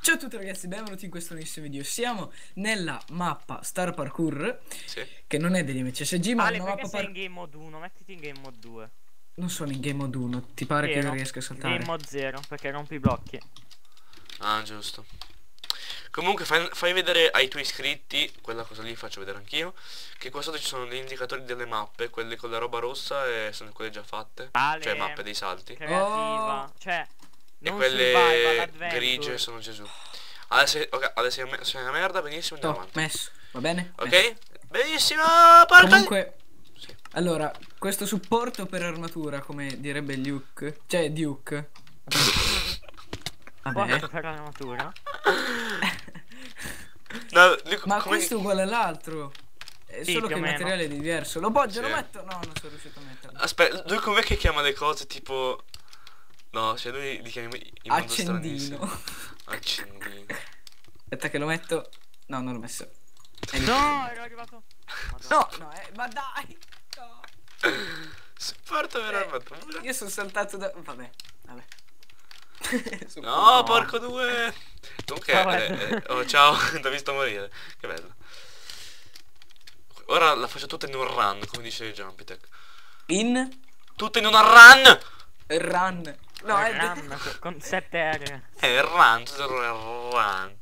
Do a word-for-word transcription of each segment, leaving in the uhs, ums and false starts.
Ciao a tutti ragazzi, benvenuti in questo nuovissimo video. Siamo nella mappa Star Parkour, Sì. che non è degli M C S G, ma è Ale, una perché mappa sei par... in game mode uno? Mettiti in game mode due. Non sono in game mode uno, ti pare che io Zero. riesca a saltare? Game mode zero, perché rompi i blocchi. Ah, giusto. Comunque fai, fai vedere ai tuoi iscritti, quella cosa lì faccio vedere anch'io, che qua sotto ci sono gli indicatori delle mappe, quelle con la roba rossa e sono quelle già fatte. Ale, Cioè mappe dei salti. creativa. Oh. Cioè, E non quelle survival, adventure. grigie sono Gesù. Adesso, ok, adesso sei una merda, benissimo, andiamo Sto, avanti. messo, va bene? Messo. Ok? Benissimo, porca... Comunque, Sì. allora, questo supporto per armatura, come direbbe Luke, cioè Duke. Vabbè. Guarda per l'armatura. No, Luke, Ma come... questo è uguale all'altro. È Sì, solo che più o il meno. materiale è diverso. Lo poggio, lo Sì. metto? No, non sono riuscito a metterlo. Aspetta, lui com'è che chiama le cose tipo... No, cioè lui li chiama in modo stranissimo. Accendino. Accendino. Aspetta che lo metto. No, non l'ho messo. È lì. No, ero arrivato. No, no, eh, ma dai. No. Supporto per Eh, armatura. Io sono saltato da... Vabbè, vabbè. No, porco due. Comunque, Ciao, eh, Ed. eh, oh, ciao, ti ho visto morire. Che bello. Ora la faccio tutta in un run, come dice Jumpitech. In Tutta in una run! run. No, è... Run, con sette R. Eh, run, tutta in una run.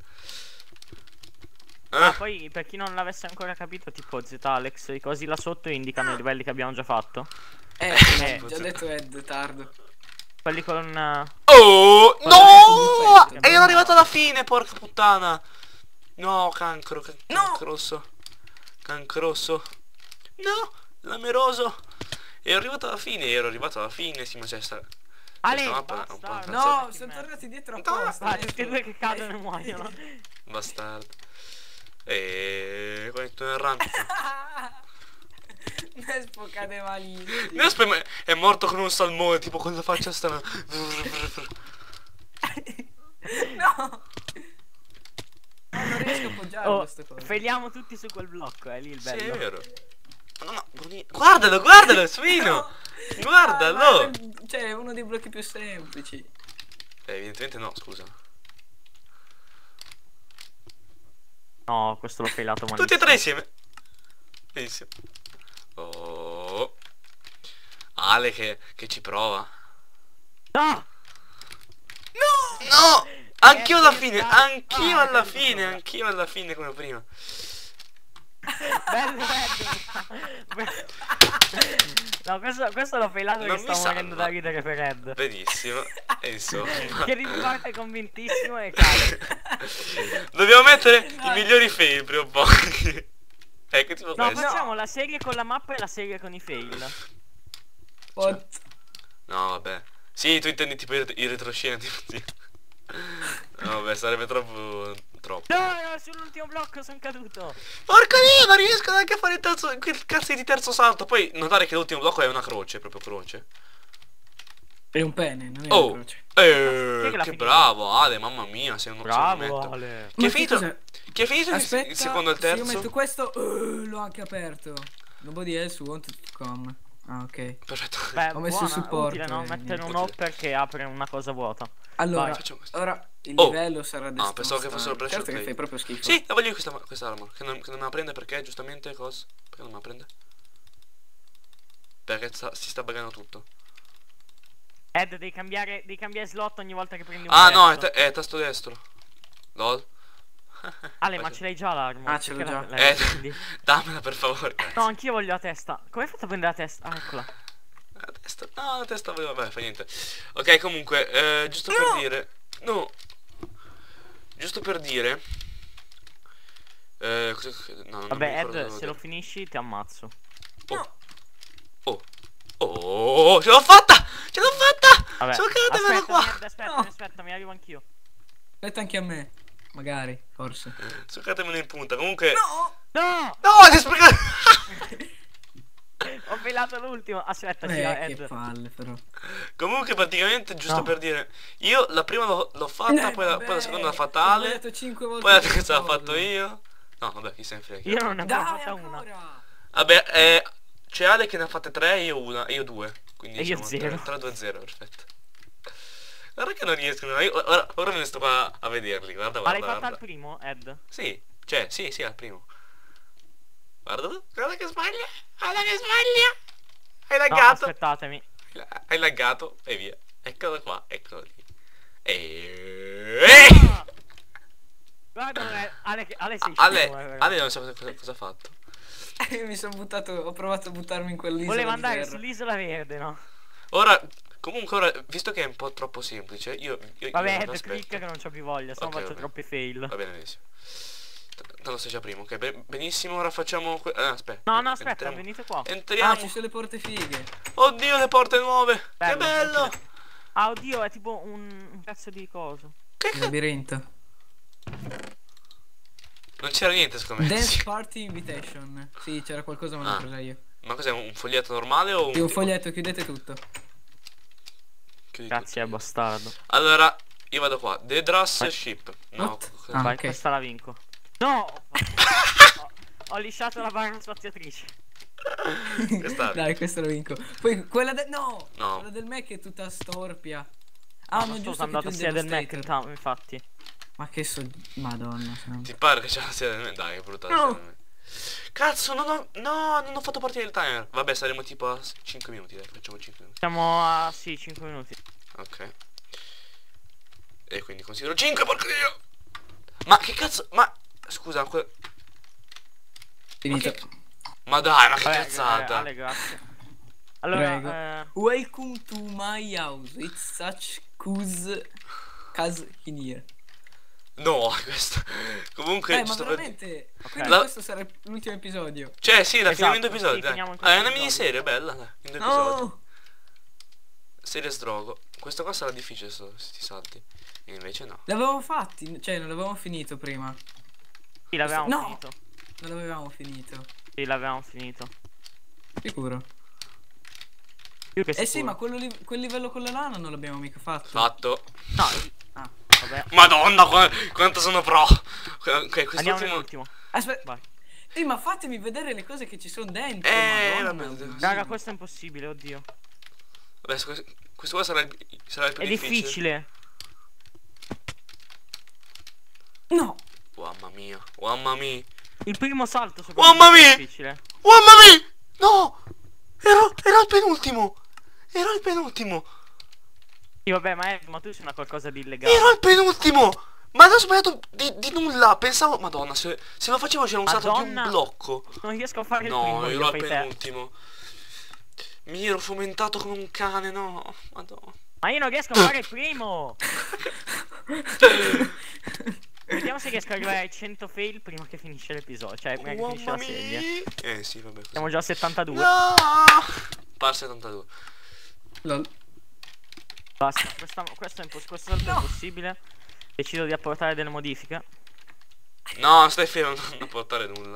Ah, Eh? poi per chi non l'avesse ancora capito, tipo Z-Alex, i cosi là sotto indicano i livelli che abbiamo già fatto. Eh, Eh. già detto Ed, tardo. Quelli con... uh, Oh, Guarda, no! che E bello. ero arrivato alla fine, porca puttana. No, cancro, can No! cancrosso. Cancrosso. No, lameroso. Ero arrivato alla fine, ero arrivato alla fine, sì, ma c'è sta... Ale, Questa mappa è un po' bastardo. un cazzo. No, Sì, sono me. tornati dietro No. apposta. Ah, tutti e due che cadono e muoiono. Bastardo. E questo è il run. Nespo cade malissimo. Nespo è, è morto con un salmone, tipo con la faccia strana. No. No, non riesco a appoggiarlo Oh, queste cose. failiamo tutti su quel blocco, è lì il Sì, è bello. vero. No, no, buoni- guardalo, guardalo, Svino. No. Guardalo. Ah, ma- cioè, è uno dei blocchi più semplici. Eh, evidentemente no, scusa. No, questo l'ho failato malissimo. Tutti e tre insieme. Benissimo. Oh. Ale che, che ci prova. No! No! Anch'io alla Eh, fine, sta- anch'io ah, alla capito. fine, anch'io alla fine come prima. Bello, bello. No, questo, questo l'ho failato Non che mi sto morendo salva. da ridere per Ed. Benissimo. E insomma. Che riparte convintissimo e cade. Dobbiamo mettere i migliori fail prima o poi. Ecco, tipo No, questo. facciamo la serie con la mappa e la serie con i fail. What? No, vabbè. Sì, tu intendi tipo i, i retroscena, tipo sì. No, vabbè, sarebbe troppo... troppo. No, no, sull'ultimo blocco sono caduto. Porca mia, non riesco neanche a fare il terzo... quel cazzo di terzo salto. Poi notare che l'ultimo blocco è una croce, proprio croce. È un pene, non è una Oh, croce. Chi è eh, che l'ha che finito? bravo, Ale, mamma mia, sei un Bravo, sei un Ale. Chi Ma è finito? cos'è? Chi è finito il- Aspetta, il secondo e il se io terzo? metto questo, uh, l'ho anche aperto. Nobody else wanted to come. Ah, ok. Perfetto. Beh, Ho messo buona, il supporto utile, no? e Mettere un niente. hopper che apre una cosa vuota. Allora, Vai. Facciamo questo. ora il Oh. livello sarà Ah, pensavo che destrozzato. fossero pressure Certo che plate. fai proprio schifo. Sì, la voglio io questa, questa armor. Che non, che non me la prende perché, giustamente, cosa? Perché non me la prende? Perché sta- si sta buggando tutto. Ed, devi cambiare, devi cambiare slot ogni volta che prendi un Ah, no, è, pezzo. ta- è tasto destro. Lol. Ale, ma ce l'hai già l'arma? Ah, ce l'ho Perché già. la- la Eh, prendi? dammela per favore. No, anch'io voglio la testa. Come hai fatto a prendere la testa? Ah, eccola. La testa, no, la testa, vabbè, fa niente. Ok, comunque, eh, giusto per dire. No. Giusto per dire. Eh, cosa- no, non mi Vabbè, ricordo Ed, cosa se lo dire. finisci ti ammazzo. Oh. Oh. Oh, ce l'ho fatta! Ce l'ho fatta! Vabbè. Sono caduta Aspetta, qua! Ed, aspetta, No. aspetta, mi arrivo anch'io. Aspetta anche a me. Magari, forse. Soccatemelo in punta, comunque... No! No! No, ti ho sprecato! Ho filato l'ultimo. Aspetta, ci Eh, che Ed. palle però. Comunque praticamente, giusto No. per dire, io la prima l'ho l'ho fatta, poi, la, poi la seconda l'ha fatta Ho Ale, sbagliato cinque volte poi la questa terza l'ho cosa. fatto io. No, vabbè, chi se ne frega. Io non ne ho ancora Dai, fatta una. ancora! Vabbè, eh, c'è Ale che ne ha fatte tre, io una, io due. Quindi E io siamo zero. tre due zero, perfetto. Guarda che non riescono. Io, ora, ora me ne sto qua a vederli. Guarda, Ma l'hai guarda, fatta al guarda. primo, Ed? Sì, cioè, sì, sì, al primo. Guarda, guarda che sbaglia. Guarda che sbaglia. Hai No, laggato. aspettatemi. Hai laggato e via. Eccolo qua, eccolo lì. E... Ah! Guarda, non è- Ale, Ale sei Ale, scemo, eh, Ale non so cosa, cosa, cosa ha fatto. Io mi sono buttato, ho provato a buttarmi in quell'isola Voleva di andare terra. sull'isola verde, no? Ora, comunque ora, visto che è un po' troppo semplice, io... io Vabbè, io Ed, aspetto. clicca che non c'ho più voglia, sennò Ok, faccio vabbè. troppi fail. Va bene, benissimo. T- Tanto sei già primo, ok? be- benissimo, ora facciamo... que- ah, aspetta. No, no, aspetta, entriamo- venite qua. Entriamo. Ah, ci sono le porte fighe. Oddio, le porte nuove. Che Bello, bello. Ah, oddio, è tipo un, un cazzo di coso. Che Il cazzo? labirinto. Non c'era niente, secondo me. Dance Sì. Party Invitation. Sì, c'era qualcosa ma l'ho Ah. presa io. Ma cos'è, un foglietto normale o un... Sì, un foglietto, chiudete tutto. Chiudi Grazie, è tutto. bastardo. Allora, io vado qua. The Drass Vai. Ship. No, What? cosa- Ah, Vai, ok. questa la vinco. No! ho, ho lisciato la barra spaziatrice. Questa- Dai, questo lo vinco. Poi quella del... No! No. Quella del Mac è tutta storpia. Ah, Ah, no, non sto giusto che andando tu a hai sia del Mac, Devastator. intanto, infatti. Ma che so... Madonna. sono- Ti pare che c'è la serie del me? Dai, è brutta la No. serie del me. Cazzo, non ho... No, non ho fatto partire il timer. Vabbè, saremo tipo a cinque minuti, dai, facciamo cinque minuti. Siamo a... sì, cinque minuti. Ok. E quindi considero cinque, porco dio! Ma che cazzo... Ma... Scusa, que... Finito. che- Ma dai, ma che Vabbè, cazzata! eh, Ale, grazie. Allora, Prego. eh, Welcome to my house. It's such cuz... Cas in here. No, questo... Comunque... Eh, ma giusto per- veramente... Ok. Quindi La- questo sarà l'ultimo episodio. Cioè, sì, la finiamo in due Esatto, episodi, sì, dai. finiamo in Ah, è una questo miniserie, bella, dai. In due episodi. No! Serie sdrogo. Questo qua sarà difficile se sti salti. E invece no. L'avevamo fatti, cioè non l'avevamo finito prima. sì, l'avevamo No! finito. Non l'avevamo finito. Sì, l'avevamo finito. Sicuro. Più che Eh sì, sicuro. ma quello li- quel livello con la lana non l'abbiamo mica fatto. Fatto. No, Ah. vabbè. Madonna, qua- quanto sono pro. Ok, Andiamo quest'ultimo... nell'ultimo. Aspetta. Vai. Sì, ma fatemi vedere le cose che ci sono dentro. Eh, Madonna. vabbè. Raga, questo è impossibile, oddio. Vabbè, su questo, questo qua sarà il, sarà il più È difficile. No! Mamma mia, mamma mia. Il primo salto Mamma soprattutto mia! è difficile. Mamma mia! No! Ero, ero al penultimo. Ero al penultimo. Sì, vabbè, ma, è, ma tu sei una qualcosa di illegale. Ero al penultimo. Ma non ho sbagliato di, di nulla. Pensavo, madonna, se, se lo facevo c'era un salto di un Madonna. blocco. Non riesco a fare il No, primo, ero io al fai te. penultimo. Mi ero fomentato come un cane, no. Madonna. Ma io non riesco a fare il primo. Vediamo se riesco ad arrivare ai cento fail prima che finisce l'episodio. Cioè, prima che finisce Mamma la serie. mia. Eh sì, vabbè. Così. Siamo già a settantadue. No! Par settantadue. Lol. Basta, questa, questo è impos- questo salto è impossibile. Decido di apportare delle modifiche. No, stai fermo, non portare nulla.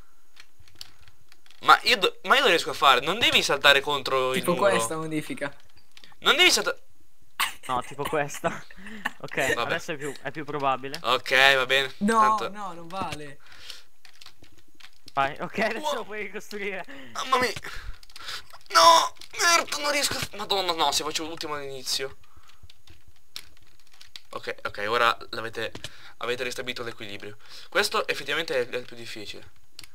Ma io, do- ma io lo riesco a fare. Non devi saltare contro il Tipo muro. questa modifica. Non devi saltare. No, tipo questa. Ok, Vabbè. adesso è più, è più probabile. Ok, va bene. No, Tanto- no, non vale. Vai, ok, adesso Wow. lo puoi ricostruire. Mamma mia. No, merda, non riesco a... Madonna, no, se faccio l'ultimo all'inizio. Ok, ok, ora l'avete... Avete ristabilito l'equilibrio. Questo effettivamente è, è il più difficile.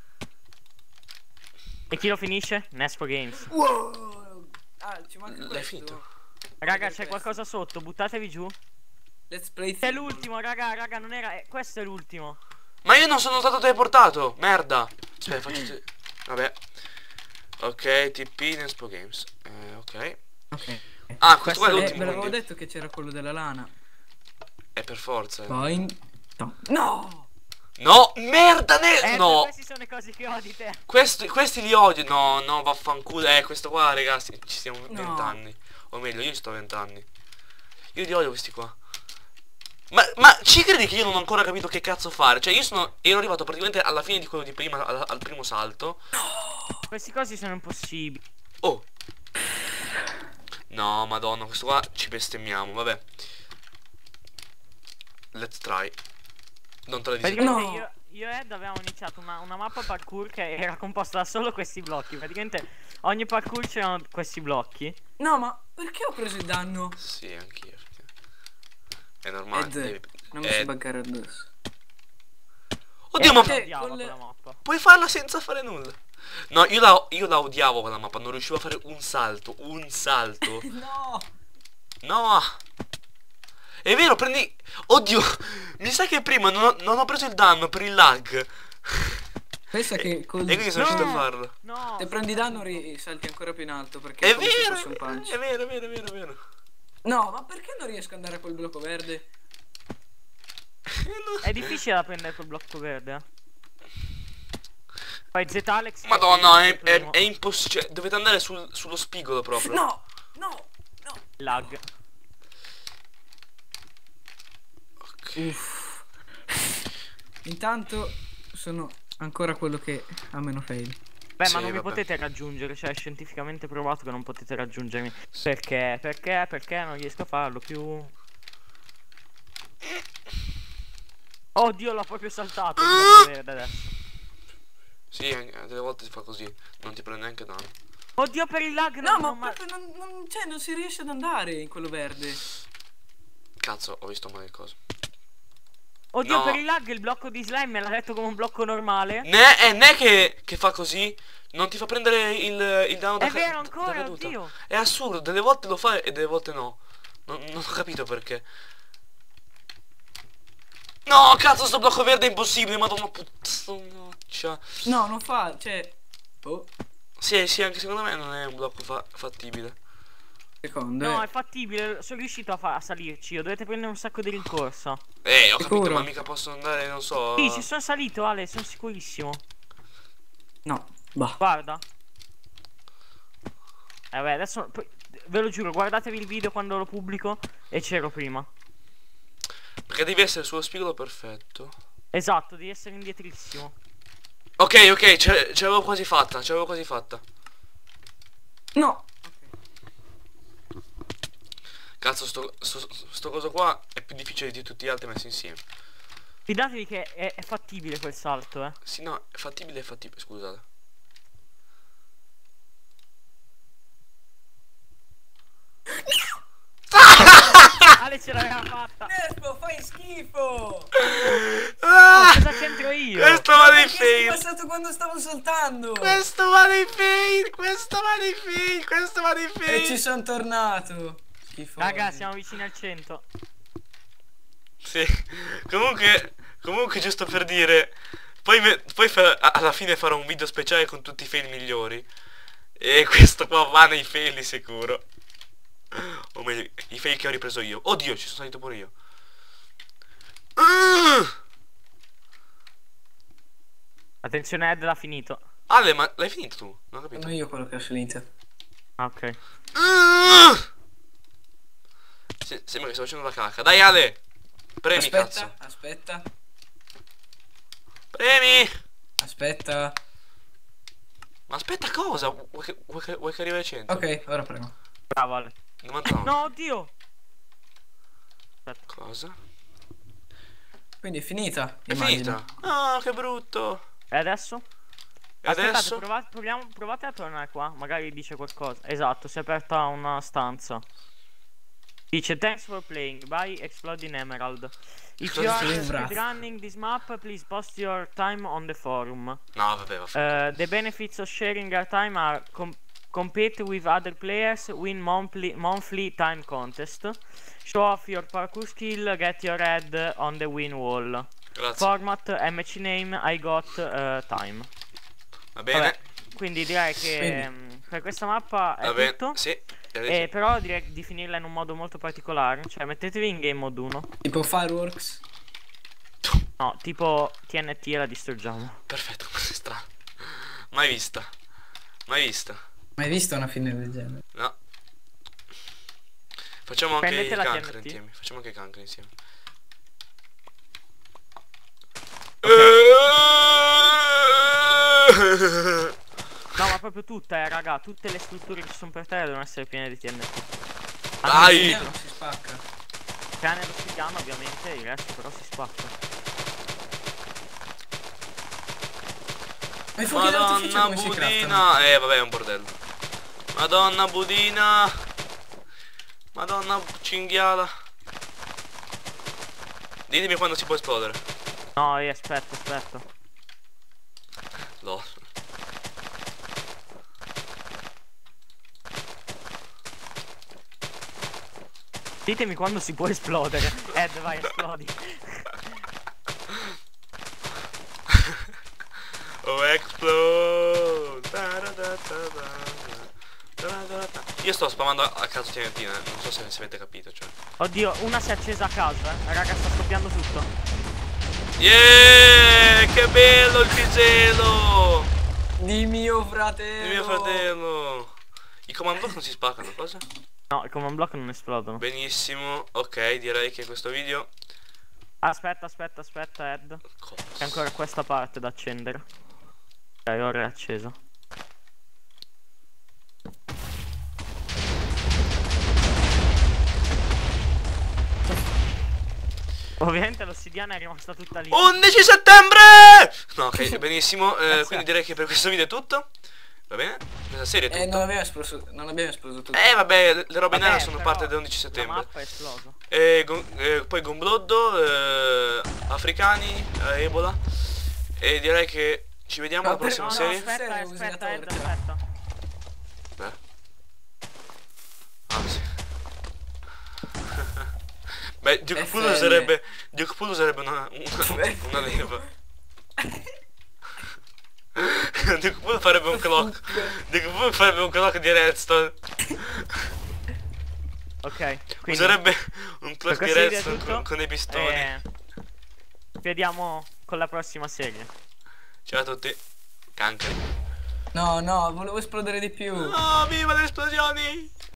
E chi lo finisce? Nespo Games. Wow! Ah, ci manca L'hai questo. finito? Raga, Questo. c'è qualcosa sotto, buttatevi giù. Let's play È thing. l'ultimo, raga, raga, non era... eh, questo è l'ultimo. Ma io non sono stato teleportato. Merda. Aspetta, faccio... te- Vabbè. Ok, T P Nespo Games. Eh, ok. Ok. Ah, questo qua è Eh, l'ultimo. ve l'avevo quindi. detto che c'era quello della lana. È per forza. Poi... No! No! No, merda, ne... Eh, no. queste sono le cose che odi te. Questi, questi li odio. No, no, vaffanculo. Eh, questo qua, ragazzi, ci stiamo No. vent'anni. O meglio, io sto vent'anni. Io li odio questi qua. Ma, ma ci credi che io non ho ancora capito che cazzo fare? Cioè, io sono... Ero arrivato praticamente alla fine di quello di prima, al, al primo salto. Questi cosi sono impossibili. Oh. No, madonna, questo qua ci bestemmiamo, vabbè. Let's try. Non te la dico. Praticamente No. io, io e Ed avevamo iniziato una, una mappa parkour che era composta da solo questi blocchi. Praticamente ogni parkour c'erano questi blocchi. No, ma perché ho preso il danno? Sì, anch'io. perché- È normale. Ed, devi- non mi eh, si buggare addosso. Oddio, Eh, ma io Eh, odiavo con le- quella mappa. puoi farla senza fare nulla. No, io la, io la odiavo quella mappa, non riuscivo a fare un salto, un salto. No! No! È vero, prendi... Oddio, mi sa che prima non ho, non ho preso il danno per il lag. Pensa che col... E quindi sono No! riuscito a farlo. No, Se prendi danno ri- salti ancora più in alto perché È come se vero, fosse un punch. è vero, è vero, è vero, è vero. No, ma perché non riesco ad andare a quel blocco verde? è difficile da prendere quel blocco verde. eh. Poi Z-Alex. Madonna, è, è, è impossibile. Cioè, dovete andare sul- sullo spigolo proprio. No! No! No! Lag. Ok. Uff. Intanto sono ancora quello che ha meno fail. Beh, Sì, ma non mi vabbè. potete raggiungere, cioè è scientificamente provato che non potete raggiungermi. Perché? Perché? Perché non riesco a farlo più? Oddio, l'ho proprio saltato il blocco verde adesso. Sì, anche- delle volte si fa così. Non ti prende neanche danno. Oddio, per il lag No, non, ma non ma- proprio non, non, cioè, non si riesce ad andare in quello verde. Cazzo, ho visto male cosa. Oddio, No. per il lag il blocco di slime me l'ha detto come un blocco normale. Ne è, ne è che, che fa così. Non ti fa prendere il, il danno da È ca- vero da ancora, caduta. oddio. È assurdo, delle volte lo fa e delle volte no. Non, non ho capito perché. No, cazzo, sto blocco verde è impossibile, madonna puttanaccia. No, non fa, cioè... Oh, Sì, sì, anche secondo me non è un blocco fa- fattibile. secondo, No, eh. è fattibile, sono riuscito a, fa- a salirci. Io dovete prendere un sacco di rincorsa. Eh, ho capito, Sicuro? ma mica posso andare, non so. Sì, ci sono salito, Ale, sono sicurissimo. No, bah. Guarda. Eh beh, adesso poi- ve lo giuro, guardatevi il video quando lo pubblico e c'ero prima. Perché devi essere sullo spigolo perfetto. Esatto, devi essere indietrissimo. Ok, ok, ce ce l'avevo quasi fatta, ce l'avevo quasi fatta. No! Cazzo, sto, sto, sto coso qua è più difficile di tutti gli altri messi insieme. Fidatevi che è, è fattibile quel salto, eh. Sì, no, è fattibile, è fattibile, scusate. Ale ce l'aveva fatta. Nespo, fai schifo! Ah, Cosa c'entro io? questo va nei Perché sei fail. passato quando stavo saltando? Questo va nei fail, questo va nei fail, questo va nei E ci fail. sono tornato. Schifo. Raga, siamo vicini al cento. Sì, comunque, comunque giusto per dire, poi, me- poi fa- a- alla fine farò un video speciale con tutti i fail migliori. E questo qua va nei fail di sicuro. O meglio, i fail che ho ripreso io. Oddio, ci sono salito pure io. Uh! Attenzione, Ed l'ha finito. Ale, ma l'hai finito tu? Non ho capito. Sono io quello che ho finito. Ah, ok. Uh! Se- sembra che sto facendo la cacca. Dai Ale! Premi, Aspetta, cazzo. aspetta, Premi! aspetta. Ma aspetta cosa? Vuoi che, vuoi che, vuoi che arrivi ai cento? Ok, ora premo. Bravo, Ale. novantanove. No, oddio. Cosa? Quindi è finita. È immagino. finita? Ah, che brutto. E adesso? E Aspettate, adesso? provate, proviamo, provate a tornare qua. Magari dice qualcosa. Esatto, si è aperta una stanza. Dice thanks for playing by Exploding Emerald. If you are Sembra. speedrunning this map, please post your time on the forum. No, vabbè, vabbè. Uh, the benefits of sharing our time are com compete with other players, win monthly monthly time contest, show off your parkour skill, get your head on the win wall. Grazie. Format M C name I got uh, time. Va bene. Vabbè, quindi direi che Quindi. mh, per questa mappa è Va bene. tutto. Sì. Eh, però direi di finirla in un modo molto particolare. Cioè mettetevi in game mode uno. Tipo fireworks. No, tipo T N T e la distruggiamo. Perfetto, questo è strano. Mai vista. Mai vista. Mai visto una fine del genere? No. Facciamo anche Prendete i la cancri T N T. insieme. Facciamo anche i cancri insieme. No, ma proprio tutte, eh, raga. Tutte le strutture che ci sono per terra devono essere piene di T N T. Dai! Ah, non si spacca. Tranne lo spigliano, ovviamente. Il resto però si spacca. Ma i fuochi d'artificio Madonna come si craftano? budina. Eh vabbè, è un bordello. Madonna budina. Madonna cinghiala. Ditemi quando si può esplodere. No, io aspetto, aspetto. No. Ditemi quando si può esplodere. Ed, vai, esplodi. Oh, explode. Io sto spammando a caso T N T, non so se, se avete capito, cioè. Oddio, una si è accesa a caso, eh. Raga, sta scoppiando tutto. Yeah, che bello il pisello. Di mio fratello. Il mio fratello. I command block non si spaccano, cosa? No, i command block non esplodono. Benissimo, ok, direi che questo video... Aspetta, aspetta, aspetta, Ed. Cosa? C'è ancora questa parte da accendere. Ok, ora è acceso. Ovviamente l'ossidiana è rimasta tutta lì. undici settembre! No, ok, benissimo, eh, Grazie. quindi direi che per questo video è tutto. Va bene? Questa serie è Eh, tutto. non abbiamo esploso, non abbiamo esploso tutto. Eh vabbè, le robe Vabbè, nere sono però parte dell'undici La settembre. mappa è esplosa. E, gon- eh, poi Gombloddo, eh, africani, eh, Ebola. E direi che ci vediamo alla Ma per- prossima No, no, serie. aspetta, Serie, usi la aspetta, Ed, torcia. aspetta. Beh. Ah, sì. Beh, Duke F Pool L. sarebbe. Duke Pool sarebbe una. una, una leva. Duke Pool farebbe un clock. Duke Pool farebbe un clock di redstone. Ok, quindi Userebbe un clock per di questo video è redstone tutto. con, con dei pistoni. eh, ci vediamo con la prossima serie. Ciao a tutti. Cancri. No, no, volevo esplodere di più. Oh, viva le esplosioni!